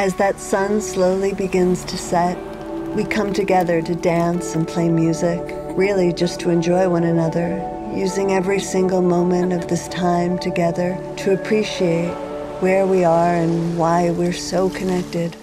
As that sun slowly begins to set, we come together to dance and play music, really just to enjoy one another, using every single moment of this time together to appreciate where we are and why we're so connected.